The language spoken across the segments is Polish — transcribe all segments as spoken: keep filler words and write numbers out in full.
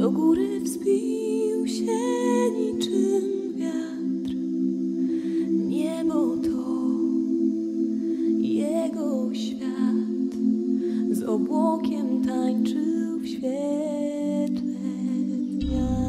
Do góry wzbił się niczym wiatr. Niebo to jego świat. Z obłokiem tańczył w świetle dnia.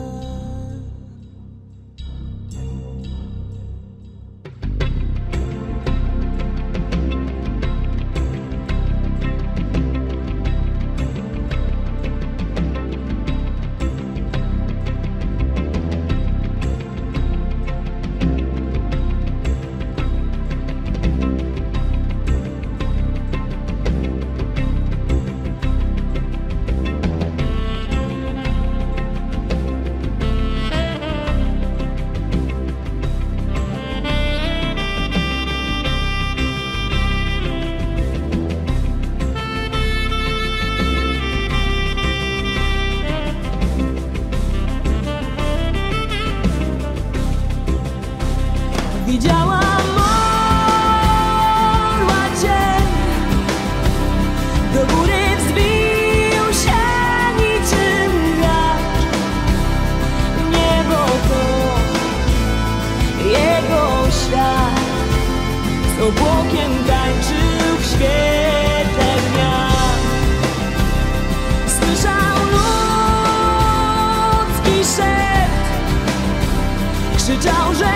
Widziałam orła cień, do góry wzbił się niczym wiatr. Niebo to jego świat, z obłokiem tańczył w świetle dnia. Słyszał ludzki szept, krzyczał, że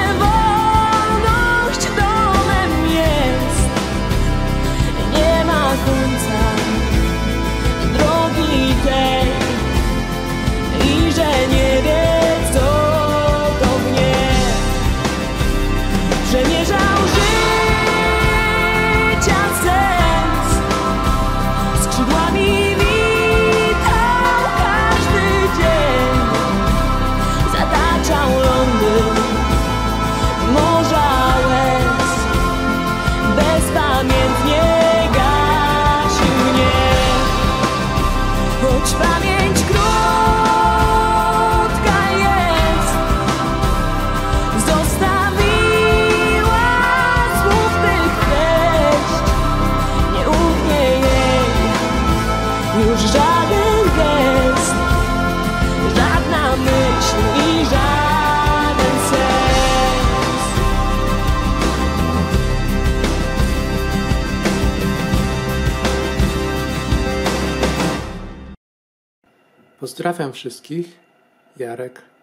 pamięć krótka jest, zostawiła słów tych treść. Nie ufnie jej już żaden gest, żadna myśl i żaden sens. Pozdrawiam wszystkich, Jarek.